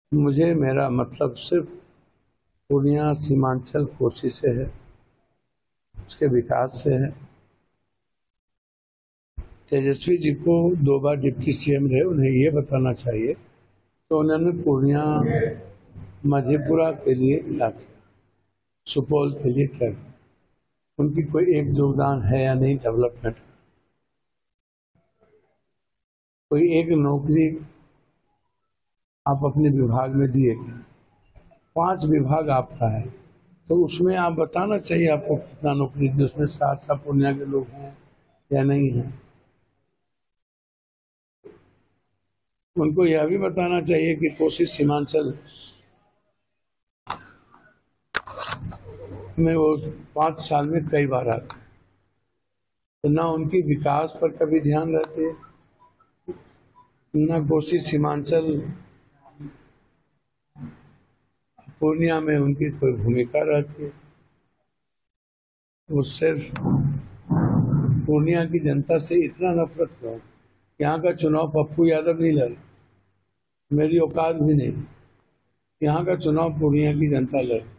मुझे मेरा मतलब सिर्फ पूर्णिया सीमांचल कोसी से है, उसके विकास से है। तेजस्वी जी को 2 बार डिप्टी सीएम रहे, उन्हें ये बताना चाहिए तो उन्होंने पूर्णिया मधेपुरा के लिए क्या किया, सुपौल के लिए क्या किया, उनकी कोई एक योगदान है या नहीं डेवलपमेंट। कोई एक नौकरी आप अपने विभाग में दिए, 5 विभाग आपका है तो उसमें आप बताना चाहिए आपको कितना नौकरी दी, उसमें सहरसा पूर्णिया के लोग हैं या नहीं है। उनको यह भी बताना चाहिए कि कोसी सीमांचल में वो 5 साल में कई बार आते हैं, तो ना उनकी विकास पर कभी ध्यान रहते, ना कोसी सीमांचल पूर्णिया में उनकी कोई भूमिका रहती है। वो सिर्फ पूर्णिया की जनता से इतना नफरत क्यों। यहाँ का चुनाव पप्पू यादव नहीं लड़े, मेरी औकात भी नहीं, यहाँ का चुनाव पूर्णिया की जनता लड़े।